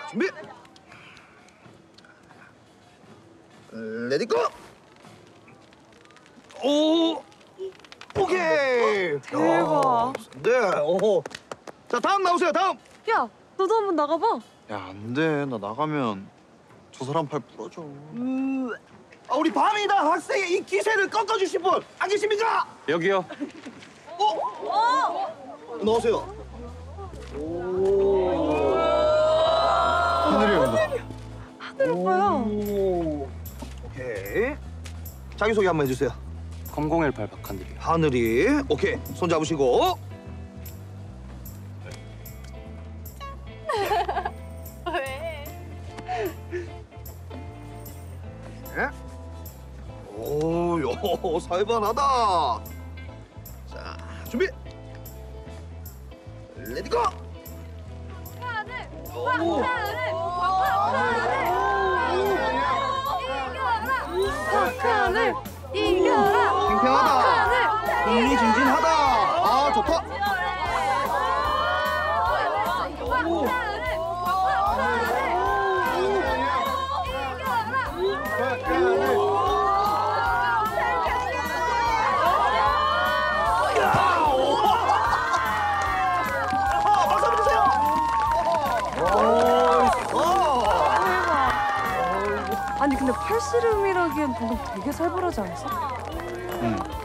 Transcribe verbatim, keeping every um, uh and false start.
준비. 레디 고. 오. 오케이. 대박. 네. 오. 자 다음 나오세요. 다음. 야, 너도 한번 나가봐. 야, 안 돼. 나 나가면 저 사람 팔 부러져. 음. 아, 우리 밤이다 학생의 이 기세를 꺾어주실 분 안 계십니까? 여기요. 어? 어? 나오세요. 오. 하늘이 온다. 하늘 오빠야. 오. 오케이. 자기 소개 한번 해주세요. 공공일팔 박하늘이. 하늘이. 오케이. 손 잡으시고. 왜? 네. 오, 요 살벌하다. 자, 준비. 레디 고. 하늘. 오. 하늘. 하늘. 이겨라. 팽팽하다. 흥미진진하다. 아, 좋다. 아니 근데 팔씨름이라기엔 방금 되게 살벌하지 않았어? 응.